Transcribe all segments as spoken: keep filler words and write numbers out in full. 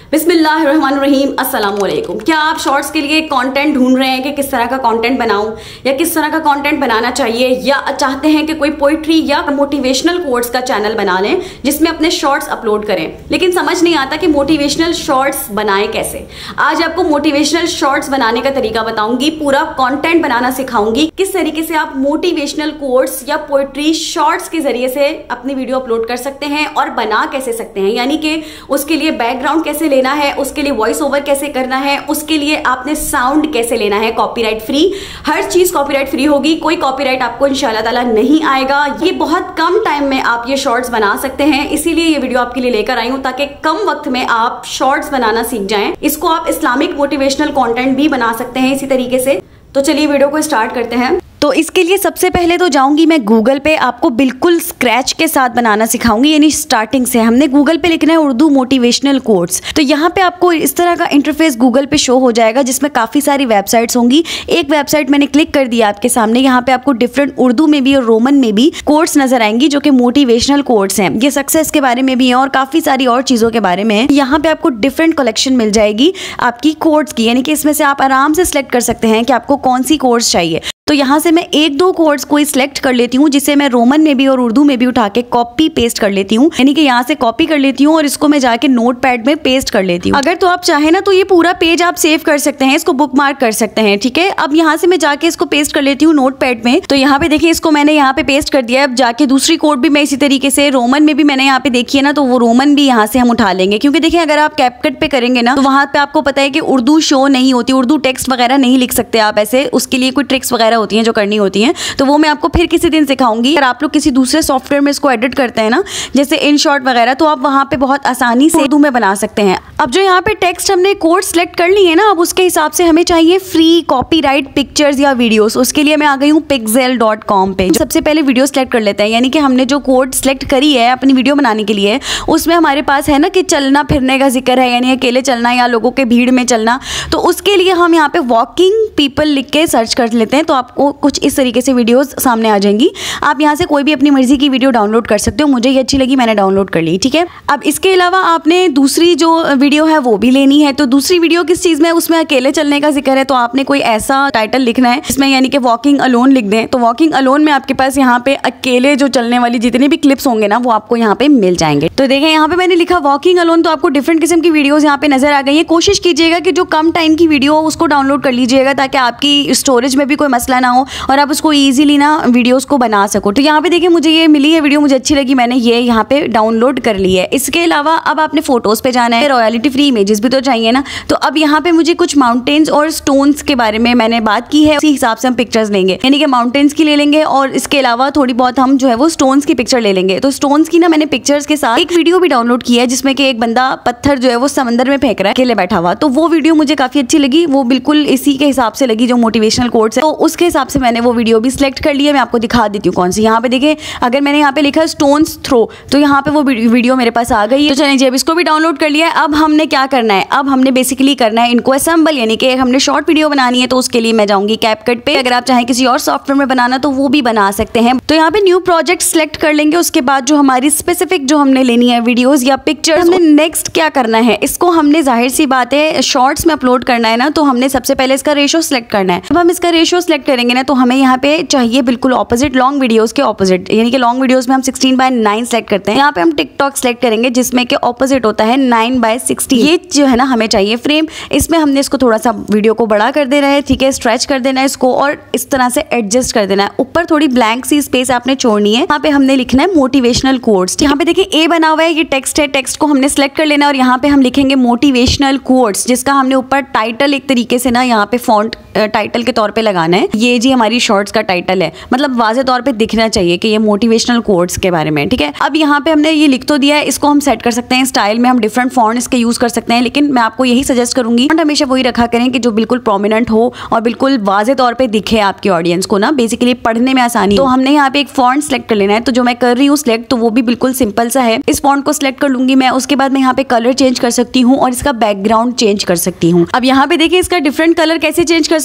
बिस्मिल्लाहिर्रहमानिर्रहीम, अस्सलाम वालेकुम। क्या आप शॉर्ट्स के लिए कंटेंट ढूंढ रहे हैं कि किस तरह का कंटेंट बनाऊं या किस तरह का कंटेंट बनाना चाहिए, या चाहते हैं कि कोई पोइट्री या मोटिवेशनल कोट्स का चैनल बना लें जिसमें अपने शॉर्ट्स अपलोड करें, लेकिन समझ नहीं आता कि मोटिवेशनल शॉर्ट्स बनाएं कैसे। आज आपको मोटिवेशनल शॉर्ट्स बनाने का तरीका बताऊंगी, पूरा कंटेंट बनाना सिखाऊंगी, किस तरीके से आप मोटिवेशनल कोट्स या पोइट्री शॉर्ट्स के जरिए से अपनी वीडियो अपलोड कर सकते हैं और बना कैसे सकते हैं, यानी कि उसके लिए बैकग्राउंड कैसे लेना है, उसके लिए वॉइस ओवर कैसे करना है, उसके लिए आपने साउंड कैसे लेना है कॉपीराइट फ्री। हर चीज कॉपीराइट फ्री होगी, कोई कॉपीराइट आपको इंशाल्लाह ताला नहीं आएगा। ये बहुत कम टाइम में आप ये शॉर्ट्स बना सकते हैं, इसीलिए ये वीडियो आपके लिए लेकर आई हूं ताकि कम वक्त में आप शॉर्ट्स बनाना सीख जाएं। इसको आप इस्लामिक मोटिवेशनल कंटेंट भी बना सकते हैं इसी तरीके से। तो चलिए वीडियो को स्टार्ट करते हैं। तो इसके लिए सबसे पहले तो जाऊंगी मैं गूगल पे, आपको बिल्कुल स्क्रैच के साथ बनाना सिखाऊंगी, यानी स्टार्टिंग से। हमने गूगल पे लिखना है उर्दू मोटिवेशनल कोट्स। तो यहाँ पे आपको इस तरह का इंटरफेस गूगल पे शो हो जाएगा जिसमें काफ़ी सारी वेबसाइट्स होंगी। एक वेबसाइट मैंने क्लिक कर दिया आपके सामने, यहाँ पे आपको डिफरेंट उर्दू में भी और रोमन में भी कोट्स नजर आएंगी जो कि मोटिवेशनल कोट्स हैं। ये सक्सेस के बारे में भी है और काफ़ी सारी और चीज़ों के बारे में है। यहाँ पे आपको डिफरेंट कलेक्शन मिल जाएगी आपकी कोट्स की, यानी कि इसमें से आप आराम से सिलेक्ट कर सकते हैं कि आपको कौन सी कोट्स चाहिए। तो यहाँ से मैं एक दो कोड्स कोई सिलेक्ट कर लेती हूँ जिसे मैं रोमन में भी और उर्दू में भी उठा के कॉपी पेस्ट कर लेती हूँ, यानी कि यहाँ से कॉपी कर लेती हूँ और इसको मैं जाके नोट पैड में पेस्ट कर लेती हूँ। अगर तो आप चाहें ना तो ये पूरा पेज आप सेव कर सकते हैं, इसको बुकमार्क कर सकते हैं, ठीक है। अब यहाँ से मैं जाके इसको पेस्ट कर लेती हूँ नोट पैड में। तो यहाँ पे देखिए इसको मैंने यहाँ पे पेस्ट कर दिया है। अब जाके दूसरी कोड भी मैं इसी तरीके से रोमन में भी मैंने यहाँ पे देखी है ना, तो वो रोमन भी यहाँ से हम उठा लेंगे, क्योंकि देखिए अगर आप कैपकट पे करेंगे ना तो वहाँ पे आपको पता है कि उर्दू शो नहीं होती, उर्दू टेक्स्ट वगैरह नहीं लिख सकते आप ऐसे, उसके लिए कोई ट्रिक्स वगैरह होती है जो करनी होती है, तो वो मैं आपको फिर किसी दिन सिखाऊंगी। अगर आप लोग किसी दूसरे सॉफ्टवेयर में इसको एडिट करते हैं ना, जैसे इनशॉट वगैरह, तो आप वहां पे बहुत आसानी से उर्दू में बना सकते हैं। अब जो यहाँ पे टेक्स्ट हमने कोड सेलेक्ट कर ली है ना, अब उसके हिसाब से हमें चाहिए फ्री कॉपीराइट पिक्चर्स या वीडियोस। उसके लिए मैं आ गई हूँ पिक्सेल डॉट कॉम पे। सबसे पहले वीडियो सेलेक्ट कर लेते हैं, यानी कि हमने जो कोड सेलेक्ट करी है अपनी वीडियो बनाने के लिए, उसमें हमारे पास है ना कि चलना फिरने का जिक्र है, यानी अकेले चलना या लोगों के भीड़ में चलना। तो उसके लिए हम यहाँ पे वॉकिंग पीपल लिख के सर्च कर लेते हैं, तो आपको कुछ इस तरीके से वीडियोस सामने आ जाएंगी। आप यहाँ से कोई भी अपनी मर्जी की वीडियो डाउनलोड कर सकते हो, मुझे ये अच्छी लगी मैंने डाउनलोड कर ली, ठीक है। अब इसके अलावा आपने दूसरी जो वीडियो है वो भी लेनी है। तो दूसरी वीडियो किस चीज़ में, उसमें अकेले चलने का जिक्र है, तो आपने कोई ऐसा टाइटल लिखना है इसमें, यानी कि वॉकिंग अलोन लिख दें। तो वॉकिंग अलोन में आपके पास यहाँ पे अकेले जो चलने वाली जितनी भी क्लिप्स होंगे ना वो आपको यहाँ पे मिल जाएंगे। तो देखें यहाँ पे मैंने लिखा वॉकिंग अलोन, तो आपको डिफरेंट किस्म की वीडियोस यहाँ पे नजर आ गई है। कोशिश कीजिएगा कि जो कम टाइम की वीडियो हो उसको डाउनलोड कर लीजिएगा ताकि आपकी स्टोरेज में भी कोई मसला ना हो और आप उसको ईजिली ना वीडियोस को बना सको। तो यहाँ पे देखिए मुझे ये मिली है वीडियो, मुझे अच्छी लगी, मैंने ये यहाँ पे डाउनलोड कर ली है। इसके अलावा अब आपने फोटोज पे जाना है, रॉयल्टी फ्री इमेजेस भी तो चाहिए ना। तो अब यहाँ पे मुझे कुछ माउंटेन्स और स्टोन्स के बारे में मैंने बात की है, उसी हिसाब से हम पिक्चर्स लेंगे, यानी कि माउंटेन्स की ले लेंगे और इसके अलावा थोड़ी बहुत हम जो है वो स्टोन्स की पिक्चर ले लेंगे। तो स्टोन्स की ना मैंने पिक्चर्स के साथ एक वीडियो भी डाउनलोड की है जिसमें कि एक बंदा पत्थर जो है वो समंदर में फेंक रहा है अकेले बैठा हुआ। तो वो वीडियो मुझे काफी अच्छी लगी, वो बिल्कुल इसी के हिसाब से लगी जो मोटिवेशनल कोट्स है, तो उसके हिसाब से मैंने वो वीडियो भी सिलेक्ट कर लिया। मैं आपको दिखा देती हूँ कौन सी। यहाँ पे देखिए अगर मैंने यहाँ पे लिखा स्टोन्स थ्रो, तो यहाँ पे वो वीडियो मेरे पास आ गई है। तो चलिए जी अब इसको भी डाउनलोड कर लिया है। अब हमने क्या करना है, अब हमने बेसिकली करना है इनको असेंबल, यानी कि हमने शॉर्ट वीडियो बनानी है। तो उसके लिए मैं जाऊंगी कैपकट पे। अगर आप चाहें किसी और सॉफ्टवेयर में बनाना तो वो भी बना सकते हैं। तो यहाँ पे न्यू प्रोजेक्ट सिलेक्ट कर लेंगे। उसके बाद जो हमारी स्पेसिफिक जो हमने लेनी है वीडियोज या पिक्चर, हमने नेक्स्ट क्या करना है, इसको हमने जाहिर सी बात है शॉर्ट्स में अपलोड करना है ना, तो हमने सबसे पहले इसका रेशो सिलेक्ट करना है। जब हम इसका रेशो सिलेक्ट करेंगे ना तो हमें यहाँ पे चाहिए बिल्कुल ऑपोजिट लॉन्ग वीडियोस के ऑपोजिट, यानी कि लॉन्ग वीडियोस में हम सिक्सटीन बाय नाइन सेलेक्ट करते हैं। यहाँ पे हम टिकटॉक सेलेक्ट करेंगे जिसमें कि ऑपोजिट होता है नाइन बाय सिक्सटी। ये जो है ना हमें चाहिए फ्रेम। इसमें हमने इसको थोड़ा सा वीडियो को बड़ा कर देना है, ठीक है, स्ट्रेच कर देना है इसको और इस तरह से एडजस्ट कर देना है। ऊपर थोड़ी ब्लैंक सी स्पेस आपने छोड़नी है। यहाँ पे हमने लिखना है मोटिवेशनल कोट्स। यहाँ पे देखिए ए बना हुआ है, ये टेक्स्ट है, टेक्स्ट को हमने सेलेक्ट कर लेना है और यहाँ पे हम लिखेंगे मोटिवेशनल कोट्स, जिसका हमने ऊपर टाइटल एक तरीके से ना यहाँ पे फॉन्ट टाइटल के तौर पे लगाना है। ये जी हमारी शॉर्ट्स का टाइटल है, मतलब वाज़े तौर पे दिखना चाहिए कि ये मोटिवेशनल कोट्स के बारे में, ठीक है। अब यहाँ पे हमने ये लिख तो दिया है, इसको हम सेट कर सकते हैं स्टाइल में, हम डिफरेंट फॉन्ट इसके यूज कर सकते हैं, लेकिन मैं आपको यही सजेस्ट करूंगी हमेशा वही रखा करें कि जो बिल्कुल प्रोमिनेंट हो और बिल्कुल वाज़े तौर पे दिखे आपकी ऑडियंस को ना, बेसिकली पढ़ने में आसानी। तो हमने यहाँ पे एक फॉन्ट सेलेक्ट कर लेना है। तो जो मैं कर रही हूँ सिलेक्ट, तो वो भी बिल्कुल सिंपल सा है। इस फॉन्ट को सिलेक्ट कर लूंगी मैं। उसके बाद मैं यहाँ पे कलर चेंज कर सकती हूँ और इसका बैकग्राउंड चेंज कर सकती हूँ। अब यहाँ पे देखिए इसका डिफरेंट कलर कैसे चेंज कर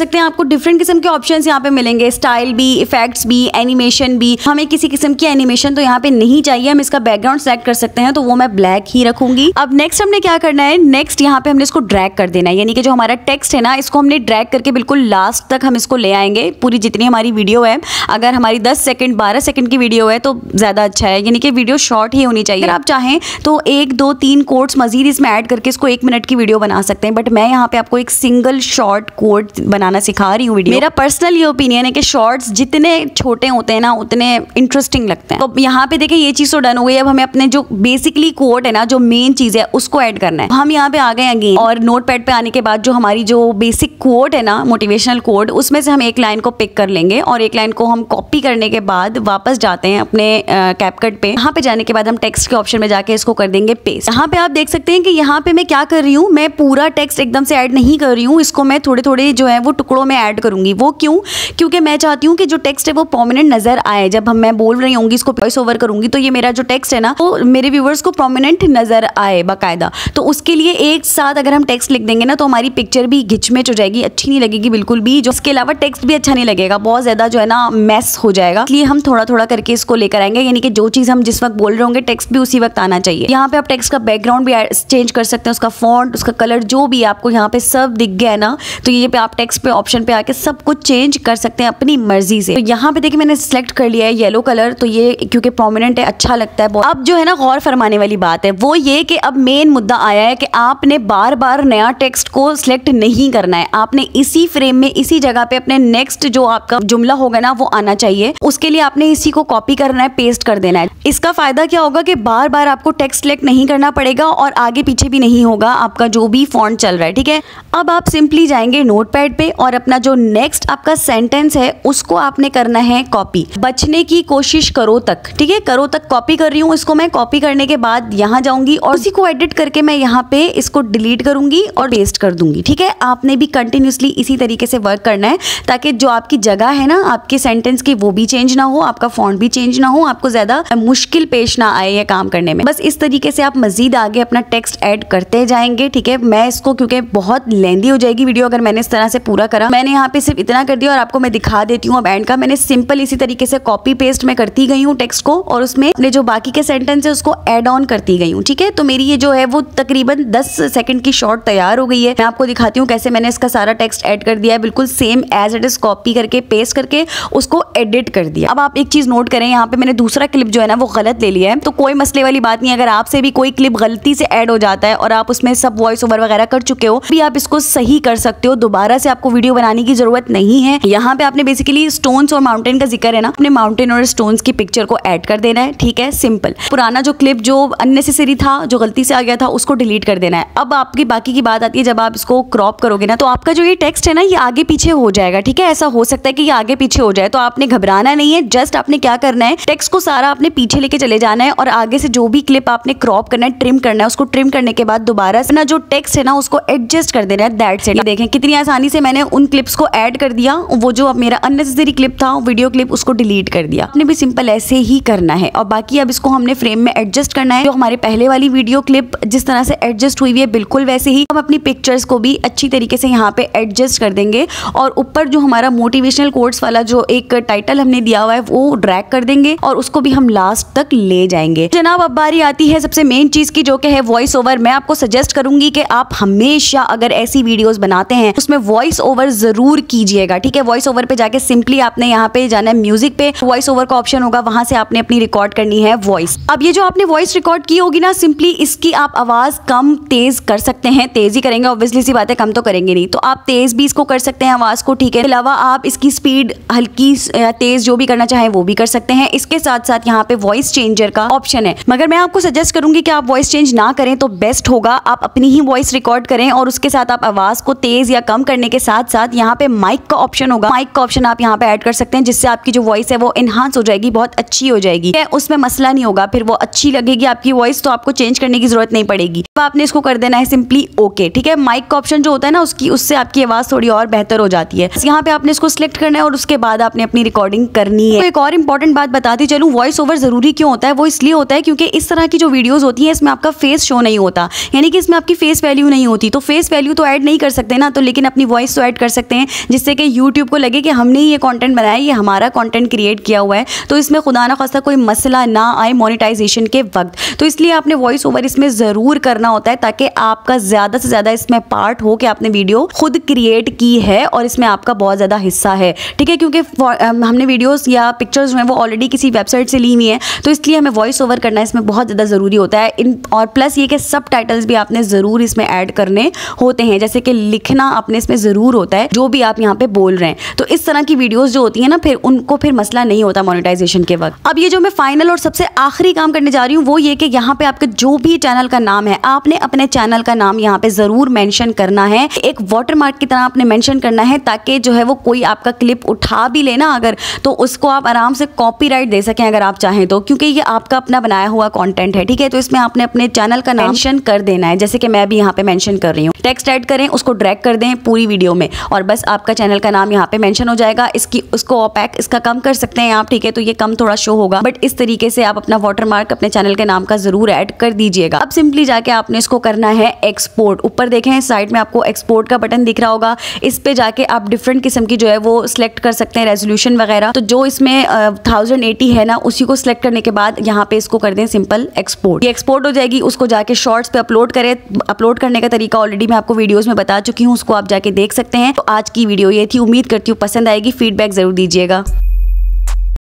सकते हैं, आपको डिफरेंट किस्म के ऑप्शंस यहाँ पे मिलेंगे, स्टाइल भी, इफेक्ट्स भी, एनिमेशन भी। हमें किसी किस्म की एनिमेशन तो यहाँ पे नहीं चाहिए, हम इसका बैकग्राउंड सेलेक्ट कर सकते हैं, तो वो मैं ब्लैक ही रखूंगी। अब नेक्स्ट हमने क्या करना है, नेक्स्ट यहाँ पे हमने इसको ड्रैग कर देना है, यानी कि जो हमारा टेक्स्ट है ना, इसको हमने ड्रैग करके बिल्कुल लास्ट तक हम इसको ले आएंगे। पूरी जितनी हमारी वीडियो है, अगर हमारी दस सेकंड बारह सेकंड की वीडियो है तो ज्यादा अच्छा है, यानी कि वीडियो शॉर्ट ही होनी चाहिए। अगर आप चाहें तो एक दो तीन कोट्स मजीद इसमें ऐड करके इसको एक मिनट की वीडियो बना सकते हैं, बट मैं यहाँ पे आपको एक सिंगल शॉर्ट कोट बनाना सिखा रही हूँ वीडियो। मेरा पर्सनल ये ओपिनियन है कि शॉर्ट्स जितने छोटे होते हैं ना उतने इंटरेस्टिंग लगते हैं। तो यहाँ पे देखें ये चीज तो डन हो गई। अब हमें अपने जो बेसिकली कोट है ना, जो मेन चीज है उसको ऐड करना है। हम यहाँ पे आ गए अगेन, और नोट पैड पे आने के बाद जो हमारी जो बेसिक कोट है ना, मोटिवेशनल कोट, उसमें से हम एक लाइन को पिक कर लेंगे और एक लाइन को हम कॉपी करने के बाद वापस जाते हैं अपने कैपकट पे। यहाँ पे जाने के बाद हम टेक्स्ट के ऑप्शन में जाके इसको कर देंगे पेस्ट। यहाँ पे आप देख सकते हैं कि यहाँ पे मैं क्या कर रही हूँ, मैं पूरा टेक्स्ट एकदम से ऐड नहीं कर रही हूँ, इसको मैं थोड़े थोड़े जो है वो टुकड़ों में ऐड करूंगी। वो क्यों? क्योंकि मैं चाहती हूँ कि जो टेक्स्ट है वो प्रोमिनेंट नजर आए। जब हम मैं बोल रही होंगी, इसको वॉइस ओवर करूंगी, तो ये मेरा जो टेक्स्ट है ना वो मेरे व्यूवर्स को प्रोमिनेंट नजर आए बाकायदा। तो उसके लिए एक साथ अगर हम टेक्स्ट लिख देंगे ना तो हमारी पिक्चर भी घिचमिच हो जाएगी, अच्छी नहीं लगेगी बिल्कुल भी। जो इसके अलावा टेक्स्ट भी अच्छा नहीं लगेगा, बहुत ज्यादा जो है ना मैस हो जाएगा। इसलिए हम थोड़ा थोड़ा करके इसको लेकर आएंगे, यानी कि जो चीज हम जिस वक्त बोल रहे होंगे टेक्स्ट भी उसी वक्त आना चाहिए। यहाँ पे आप टेक्स्ट का बैकग्राउंड भी चेंज कर सकते हैं, उसका फॉन्ट, उसका कलर, जो भी आपको यहाँ पे सब दिख गया है ना, तो ये पे आप टेक्स्ट पे ऑप्शन पे आके सब कुछ चेंज कर सकते हैं अपनी मर्जी से। तो यहाँ पे देखिए मैंने सिलेक्ट कर लिया है येलो कलर, तो ये क्योंकि प्रोमिनेंट है, अच्छा लगता है बहुत। अब जो है ना गौर फरमाने वाली बात है वो ये कि अब मेन मुद्दा आया है कि आपने बार बार नया टेक्स्ट को सिलेक्ट नहीं करना है, आपने इसी फ्रेम में इसी जगह पे अपने नेक्स्ट जो आपका जुमला होगा ना वो आना चाहिए। उसके लिए आपने इसी को कॉपी करना है, पेस्ट कर देना है। इसका फायदा क्या होगा कि बार बार आपको टेक्स्ट सिलेक्ट नहीं करना पड़ेगा और आगे पीछे भी नहीं होगा आपका जो भी फॉन्ट चल रहा है, ठीक है। अब आप सिंपली जाएंगे नोटपैड पे और अपना जो नेक्स्ट आपका सेंटेंस है उसको आपने करना है कॉपी। बचने की कोशिश करो तक, ठीक है, करो तक कॉपी कर रही हूँ इसको मैं। कॉपी करने के बाद यहाँ जाऊंगी और उसी को एडिट करके मैं यहाँ पे इसको डिलीट करूंगी और पेस्ट कर दूंगी, ठीक है। आपने भी कंटिन्यूसली इसी तरीके से वर्क करना है ताकि जो आपकी जगह है ना आपके सेंटेंस की वो भी चेंज ना हो, आपका फॉन्ट भी चेंज ना हो, आपको ज्यादा मुश्किल पेश ना आए ये काम करने में। बस इस तरीके से आप मजीद आगे अपना टेक्स्ट ऐड करते जाएंगे, ठीक है। मैं इसको क्योंकि बहुत लेंदी हो जाएगी वीडियो अगर मैंने इस तरह से पूरा करा, मैंने यहाँ पे सिर्फ इतना कर दिया और आपको मैं दिखा देती हूँ अब एंड का। मैंने सिंपल इसी तरीके से कॉपी पेस्ट में करती गई हूँ टेक्स्ट को और उसमें अपने जो बाकी के सेंटेंस है उसको ऐड ऑन करती गई हूँ, ठीक है। तो मेरी ये जो है वो तकरीबन दस सेकंड की शॉर्ट तैयार हो गई है। मैं आपको दिखाती हूँ कैसे मैंने इसका सारा टेक्स्ट ऐड कर दिया है, बिल्कुल same as it is copy करके पेस्ट करके उसको एडिट कर दिया। अब आप एक चीज नोट करें, यहाँ पे मैंने दूसरा क्लिप जो है ना वो गलत ले लिया है, तो कोई मसले वाली बात नहीं। अगर आपसे भी कोई क्लिप गलती से ऐड हो जाता है और आप उसमें सब वॉइस ओवर वगैरह कर चुके हो, भी आप इसको सही कर सकते हो, दोबारा से आपको वीडियो बनाने की जरूरत नहीं है। यहाँ पे आपने बेसिकली स्टोन्स और माउंटेन का जिक्र है ना, अपने माउंटेन और स्टोन्स की पिक्चर को ऐड कर देना है, ठीक है, सिंपल। पुराना जो क्लिप जो अननेसेसरी था, जो गलती से आ गया था, उसको डिलीट कर देना है। अब आपकी बाकी की बात आती है, जब आप इसको क्रॉप करोगे ना तो आपका जो ये टेक्स्ट है ना ये आगे पीछे हो जाएगा, ठीक है। ऐसा हो सकता है कि ये आगे पीछे हो जाए, तो आपने घबराना नहीं है। जस्ट आपने क्या करना है, टेक्स्ट को सारा आपने पीछे लेके चले जाना है और आगे से जो भी क्लिप आपने क्रॉप करना है, ट्रिम करना है, उसको ट्रिम करने के बाद दोबारा से ना जो टेक्स्ट है ना उसको एडजस्ट कर देना है। That's it. देखें कितनी आसानी से मैंने उन क्लिप्स को ऐड कर दिया। वो जो मेरा अननेसेसरी क्लिप था, वीडियो क्लिप, उसको डिलीट कर दिया। आपने भी सिंपल ऐसे ही करना है। और बाकी अब इसको हमने फ्रेम में एडजस्ट करना है। जो हमारे पहले वाली वीडियो क्लिप जिस तरह से एडजस्ट हुई है बिल्कुल वैसे ही हम अपनी पिक्चर्स को भी अच्छी तरीके से यहाँ पे एडजस्ट कर देंगे और ऊपर जो हमारा मोटिवेशनल कोट्स वाला जो एक टाइटल हमने दिया हुआ है वो ड्रैग कर देंगे और उसको भी हम लास्ट तक ले जाएंगे। जनाब अब बारी आती है सबसे मेन चीज की, जो कि है वॉइस ओवर। मैं आपको सजेस्ट करूंगी कि आप हमेशा अगर ऐसी वीडियोस बनाते हैं उसमें वॉइस ओवर जरूर कीजिएगा, ठीक है। वॉइस ओवर पे जाके सिंपली आपने यहाँ पे जाना है म्यूजिक पे, वॉइस ओवर का ऑप्शन होगा, वहां से आपने अपनी रिकॉर्ड करनी है वॉइस। अब ये जो आपने वॉइस रिकॉर्ड की होगी ना, सिंपली इसकी आप आवाज कम तेज कर सकते हैं। तेज ही करेंगे ऑब्वियसली सी बात है, कम तो करेंगे नहीं, तो आप तेज भी इसको कर सकते हैं आवाज को, ठीक है। अलावा आप इसकी स्पीड हल्की तेज जो भी करना चाहें वो भी कर सकते हैं। इसके साथ साथ यहाँ पे वॉइस चेंजर का ऑप्शन है, मगर मैं आपको सजेस्ट करूंगी कि आप वॉइस चेंज ना करें तो बेस्ट होगा। आप अपनी ही वॉइस रिकॉर्ड करें और उसके साथ आप आवाज को तेज या कम करने के साथ साथ यहाँ पे माइक का ऑप्शन होगा, माइक का ऑप्शन आप यहाँ पे ऐड कर सकते हैं, जिससे आपकी जो वॉइस है वो एनहांस हो जाएगी, बहुत अच्छी हो जाएगी, उसमें मसला नहीं होगा, फिर वो अच्छी लगेगी आपकी वॉइस, तो आपको चेंज करने की जरूरत नहीं पड़ेगी। अब आपने इसको कर देना है सिंपली ओके, ठीक है। माइक का ऑप्शन जो होता है ना उसकी उससे आपकी आवाज थोड़ी और बेहतर हो जाती है। यहाँ पे आपने इसको सिलेक्ट करना है और उसके बाद आपने अपनी रिकॉर्डिंग करनी है। तो एक और इंपॉर्टेंट बात बताती चलूं, वॉइस ओवर जरूरी क्यों होता है? वो इसलिए होता है क्योंकि इस तरह की जो वीडियोस होती हैं इसमें आपका फेस शो नहीं होता, यानी कि इसमें आपकी फेस वैल्यू नहीं होती, तो फेस वैल्यू तो ऐड नहीं कर सकते ना, तो लेकिन अपनी वॉइस तो ऐड कर सकते हैं, जिससे कि यूट्यूब को लगे कि हमने ये कंटेंट बनाया, ये हमारा कंटेंट क्रिएट किया हुआ है, तो इसमें खुदा ना खास्ता कोई मसला ना आए मोनेटाइजेशन के वक्त। तो इसलिए आपने वॉइस ओवर इसमें ज़रूर करना होता है, ताकि आपका ज़्यादा से ज़्यादा इसमें पार्ट हो कि आपने वीडियो खुद क्रिएट की है और इसमें आपका बहुत ज़्यादा हिस्सा है, ठीक है। क्योंकि हमने वीडियोज़ या पिक्चर्स जो हैं वो ऑलरेडी किसी वेबसाइट से ली हुई हैं, तो इसलिए हमें वॉइस ओवर करना इसमें बहुत ज़्यादा ज़रूरी होता है। इन और प्लस ये कि सब टाइटल्स भी आपने ज़रूर इसमें ऐड करने होते हैं, जैसे कि लिखना आपने इसमें ज़रूर होता है जो भी आप यहाँ पे बोल रहे हैं। तो इस तरह की वीडियोज़ जो होती हैं ना, फिर उनको फिर मसला नहीं होता मोनेटाइजेशन के वक्त। अब ये जो मैं फाइनल और सबसे आखिरी काम करने जा रही हूँ वो ये कि यहाँ पे आपके जो भी चैनल का नाम है, आपने अपने चैनल का नाम यहाँ पे ज़रूर मेंशन करना है, एक वाटरमार्क की तरह आपने मेंशन करना है, ताकि जो है वो कोई आपका क्लिप उठा भी लेना अगर, तो उसको आप आराम से कॉपीराइट दे सकें अगर आप चाहें तो, क्योंकि ये आपका अपना बनाया हुआ कंटेंट है, ठीक है। तो इसमें आपने अपने चैनल का नाम मेंशन कर देना है, जैसे कि मैं भी यहाँ पे मेंशन कर रही हूँ। टेक्स्ट ऐड करें, उसको ड्रैग कर दें पूरी वीडियो में और बस आपका चैनल का नाम यहाँ पे मेंशन हो जाएगा। इसकी उसको ओपैक इसका कम कर सकते हैं आप, ठीक है, तो ये कम थोड़ा शो होगा, बट इस तरीके से आप अपना वाटरमार्क अपने चैनल के नाम का जरूर ऐड कर दीजिएगा। अब सिंपली जाके आपने इसको करना है एक्सपोर्ट। ऊपर देखें साइड में आपको एक्सपोर्ट का बटन दिख रहा होगा, इस पे जाके आप डिफरेंट किस्म की जो है वो सिलेक्ट कर सकते हैं रेजोल्यूशन वगैरह। तो जो इसमें थाउजेंड एटी है ना, उसी को सिलेक्ट करने के बाद यहाँ पे इसको कर दें सिंपल एक्सपोर्ट। ये एक्सपोर्ट हो जाएगी, उसको जाके शॉर्ट्स पे अपलोड करें। अपलोड करने का तरीका ऑलरेडी मैं आपको वीडियोस में बता चुकी हूँ, उसको आप जाके देख सकते हैं। तो आज की वीडियो ये थी, उम्मीद करती हूँ पसंद आएगी, फीडबैक जरूर दीजिएगा।